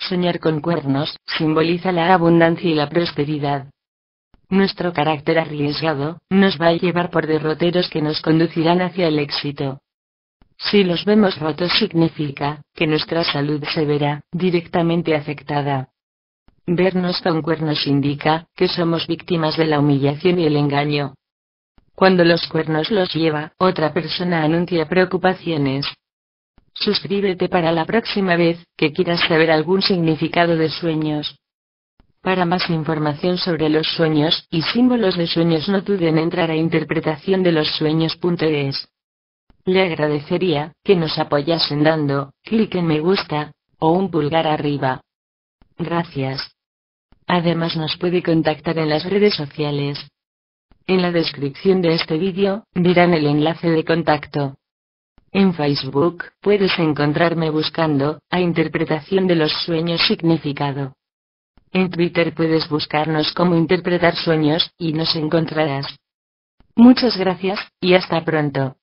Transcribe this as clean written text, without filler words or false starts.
Soñar con cuernos simboliza la abundancia y la prosperidad. Nuestro carácter arriesgado nos va a llevar por derroteros que nos conducirán hacia el éxito. Si los vemos rotos significa que nuestra salud se verá directamente afectada. Vernos con cuernos indica que somos víctimas de la humillación y el engaño. Cuando los cuernos los lleva otra persona anuncia preocupaciones. Suscríbete para la próxima vez que quieras saber algún significado de sueños. Para más información sobre los sueños y símbolos de sueños no duden en entrar a interpretaciondelosueños.es. Le agradecería que nos apoyasen dando clic en me gusta o un pulgar arriba. Gracias. Además nos puede contactar en las redes sociales. En la descripción de este vídeo verán el enlace de contacto. En Facebook puedes encontrarme buscando a Interpretación de los Sueños Significado. En Twitter puedes buscarnos como Interpretar Sueños y nos encontrarás. Muchas gracias y hasta pronto.